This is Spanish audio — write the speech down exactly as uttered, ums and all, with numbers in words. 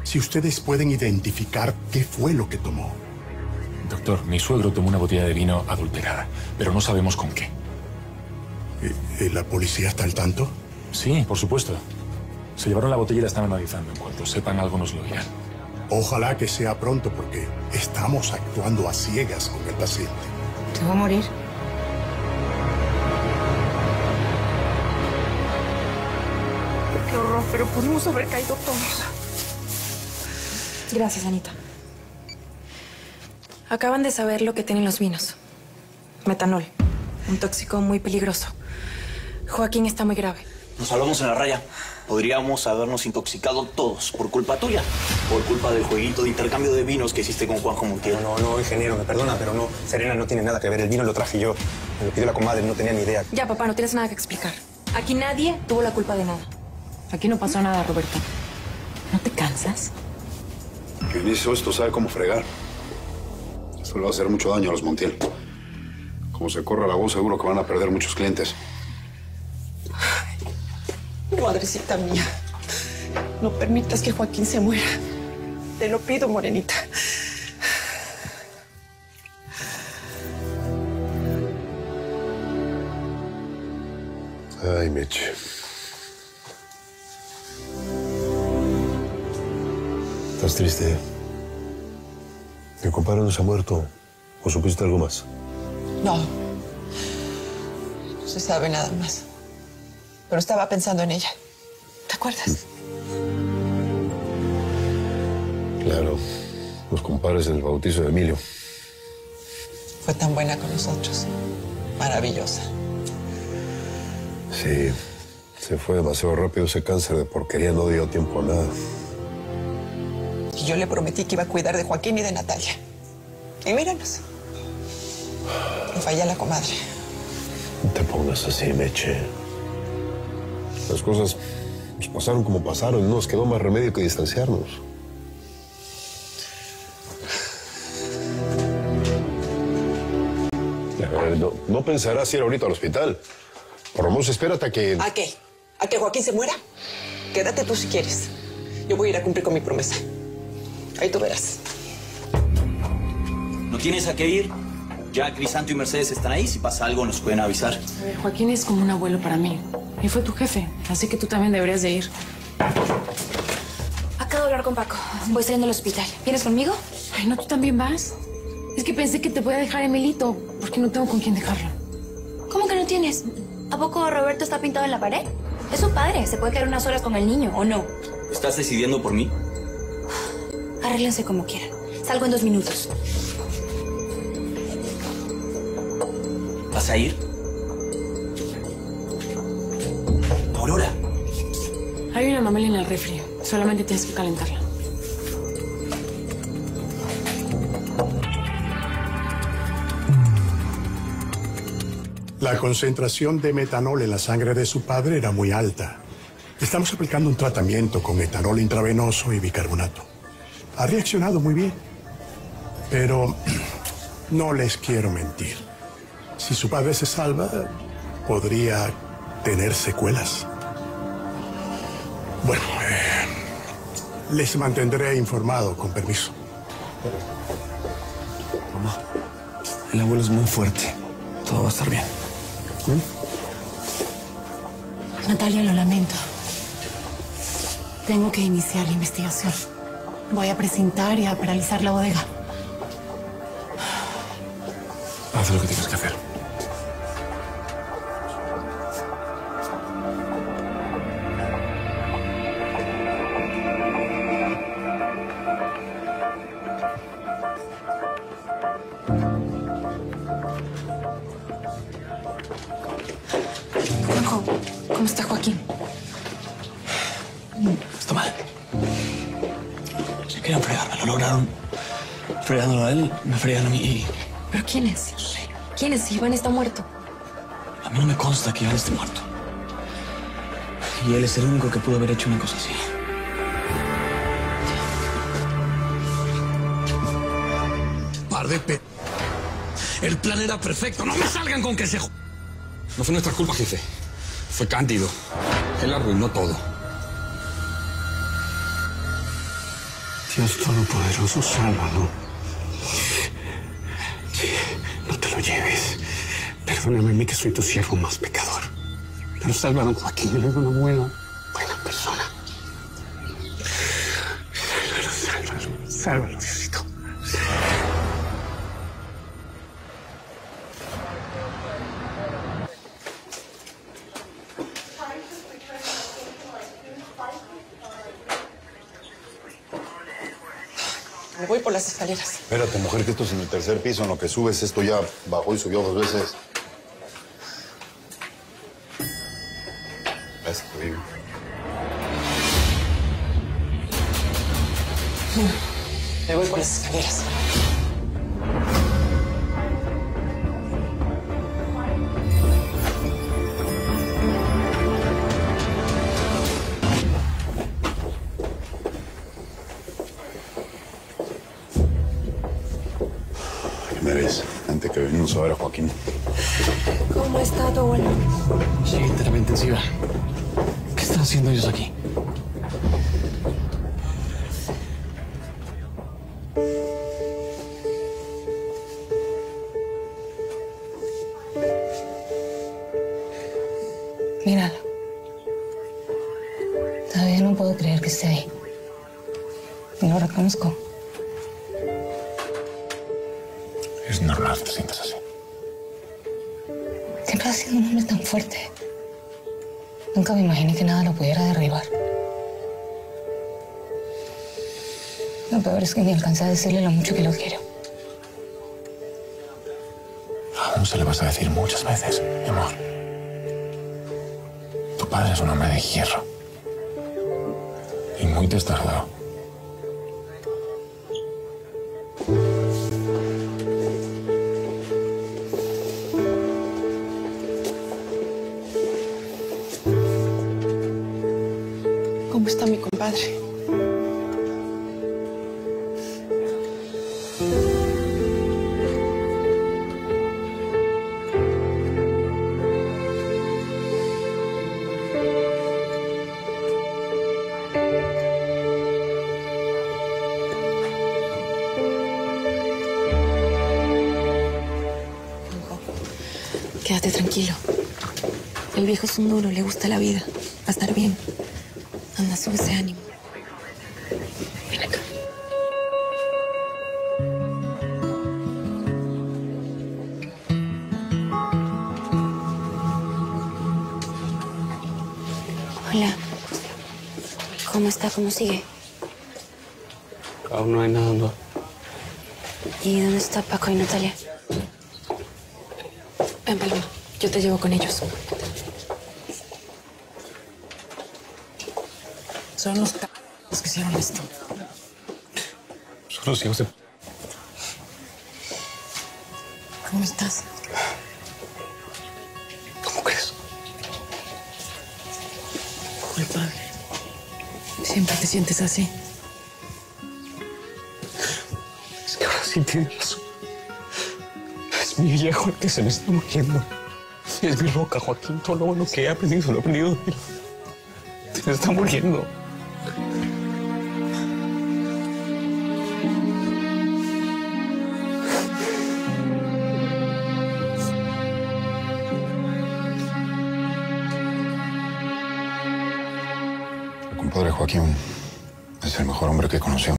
si ustedes pueden identificar qué fue lo que tomó. Doctor, mi suegro tomó una botella de vino adulterada, pero no sabemos con qué. ¿Y la policía está al tanto? Sí, por supuesto. Se llevaron la botella y la están analizando. En cuanto sepan algo, nos lo dirán. Ojalá que sea pronto, porque estamos actuando a ciegas con el paciente. ¿Te va a morir? Qué horror, pero pudimos haber caído todos. Gracias, Anita. Acaban de saber lo que tienen los vinos. Metanol. Un tóxico muy peligroso. Joaquín está muy grave. Nos hablamos en la raya. Podríamos habernos intoxicado todos por culpa tuya. Por culpa del jueguito de intercambio de vinos que hiciste con Juanjo Montiel. No, no, no, ingeniero, me perdona, pero no. Serena no tiene nada que ver. El vino lo traje yo. Me lo pidió la comadre, no tenía ni idea. Ya, papá, no tienes nada que explicar. Aquí nadie tuvo la culpa de nada. Aquí no pasó nada, Roberto. ¿No te cansas? Quien hizo esto sabe cómo fregar. Esto le va a hacer mucho daño a los Montiel. Como se corra la voz, seguro que van a perder muchos clientes. Madrecita mía, no permitas que Joaquín se muera. Te lo pido, morenita. Ay, Meche. ¿Estás triste? ¿Mi compadre no se ha muerto? ¿O supiste algo más? No. No se sabe nada más. Pero estaba pensando en ella. ¿Te acuerdas? Claro. Los compadres del bautizo de Emilio. Fue tan buena con nosotros. Maravillosa. Sí. Se fue demasiado rápido. Ese cáncer de porquería no dio tiempo a nada. Y yo le prometí que iba a cuidar de Joaquín y de Natalia. Y míranos. Me falla la comadre. No te pongas así, Meche. Las cosas pues, pasaron como pasaron y no nos quedó más remedio que distanciarnos. A ver, no, no pensarás ir ahorita al hospital. Por lo menos espérate a que... ¿A qué? ¿A que Joaquín se muera? Quédate tú si quieres. Yo voy a ir a cumplir con mi promesa. Ahí tú verás. ¿No tienes a qué ir? Ya Crisanto y Mercedes están ahí. Si pasa algo, nos pueden avisar. A ver, Joaquín es como un abuelo para mí. Y fue tu jefe, así que tú también deberías de ir. Acabo de hablar con Paco. Voy saliendo del hospital. ¿Vienes conmigo? Ay, ¿no tú también vas? Es que pensé que te podía dejar Emilito, porque no tengo con quién dejarlo. ¿Cómo que no tienes? ¿A poco Roberto está pintado en la pared? Es su padre. Se puede quedar unas horas con el niño, ¿o no? ¿Estás decidiendo por mí? Arréglense como quieran. Salgo en dos minutos. ¿Vas a ir? Aurora. Hay una mamela en el refri. Solamente tienes que calentarla. La concentración de metanol en la sangre de su padre era muy alta. Estamos aplicando un tratamiento con etanol intravenoso y bicarbonato. Ha reaccionado muy bien. Pero no les quiero mentir. Si su padre se salva, podría tener secuelas. Bueno, eh, les mantendré informado, con permiso. Mamá, el abuelo es muy fuerte. Todo va a estar bien. ¿Mm? Natalia, lo lamento. Tengo que iniciar la investigación. Voy a presentar y a paralizar la bodega. Haz lo que tienes que hacer. Juanjo, ¿cómo está Joaquín? Está mal. Se querían fregar, me lo lograron. Fregándolo a él, me fregan a mí y... ¿Pero quién es? ¿Quién es? Iván está muerto. A mí no me consta que Iván esté muerto. Y él es el único que pudo haber hecho una cosa así. Par de pe... El plan era perfecto. No me salgan con que se... No fue nuestra culpa, jefe. Fue Cándido. Él arruinó todo. Dios Todopoderoso, sálvalo. Sí, no te lo lleves. Perdóname a mí que soy tu siervo más pecador. Pero salva a don Joaquín, él es una buena, buena persona. Sálvalo, sálvalo, sálvalo, Diosito. Me voy por las escaleras. Espérate, mujer, que esto es en el tercer piso. En lo que subes, esto ya bajó y subió dos veces. Esto, vive. Me voy por las escaleras. Jiménez, antes que venimos a ver a Joaquín. ¿Cómo está tu abuelo? Sí, terapia intensiva. ¿Qué están haciendo ellos aquí? Míralo. Todavía no puedo creer que esté ahí. No lo reconozco. Es normal que te sientas así. Siempre ha sido un hombre tan fuerte. Nunca me imaginé que nada lo pudiera derribar. Lo peor es que ni alcancé a decirle lo mucho que lo quiero. Aún se le vas a decir muchas veces, mi amor. Tu padre es un hombre de hierro. Y muy testardado. ¿Cómo está mi compadre? Quédate tranquilo. El viejo es un duro, le gusta la vida. Va a estar bien. Anda, sube ese ánimo. Ven acá. Hola. ¿Cómo está? ¿Cómo sigue? Aún no hay nada, no. ¿Y dónde está Paco y Natalia? Ven, Paloma. Yo te llevo con ellos. Son los c... los que hicieron esto. Son los hijos de... ¿Cómo estás? ¿Cómo crees? Culpable. Siempre te sientes así. Es que ahora sí tienes razón. Es mi viejo el que se me está muriendo. Es mi roca, Joaquín. Todo lo bueno que he aprendido, lo he aprendido de él. Se me está muriendo. El compadre Joaquín es el mejor hombre que conoció.